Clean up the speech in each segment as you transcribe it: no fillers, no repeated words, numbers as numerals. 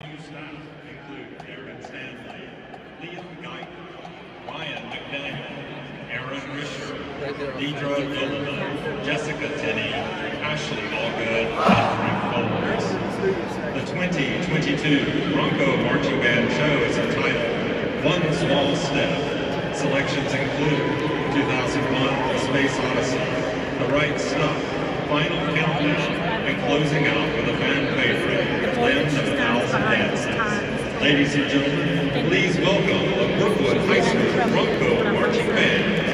New staff include Aaron Stanley, Liam Guyton, Ryan McDaniel, Aaron Risher, Deidre Gilliman, Jessica Tenney, Ashley Allgood, and Frank Bowles. The 2022 Bronco Marching Band show is entitled One Small Step. Selections include 2001 A Space Odyssey, The Right Stuff, Final Countdown, and closing out with a fan favorite, Land of a Thousand Dances. Ladies and gentlemen, please welcome the Brookwood High School Bronco Marching Band.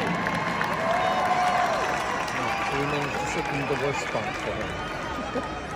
The worst spot for her.